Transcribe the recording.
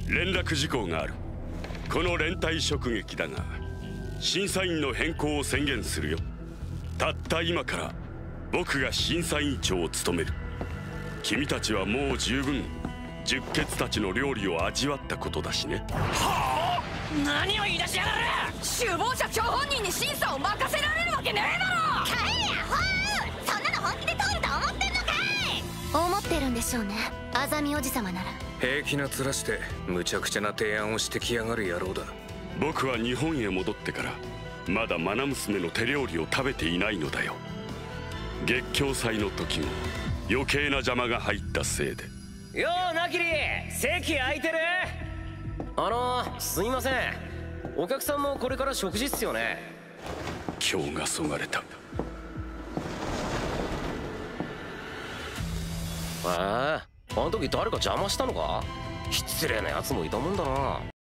連絡事項がある。この連隊直撃だが、審査員の変更を宣言するよ。たった今から僕が審査委員長を務める。君たちはもう十分十血たちの料理を味わったことだしね。 はあ、何を言い出しやがる。 首謀者張本人に審査を任せられるわけねえだろ。 帰れやホー。そんなの本気で通ると思ってんのかい。思ってるんでしょうね、アザミおじさまなら。 平気な面して無茶苦茶な提案をしてきやがる野郎だ。 僕は日本へ戻ってからまだ愛娘の手料理を食べていないのだよ。月経祭の時も余計な邪魔が入ったせいで。 ようナキリ、席空いてる？すいません、お客さんもこれから食事っすよね。 今日がそがれた。 あの時誰か邪魔したのか？失礼なやつもいたもんだな。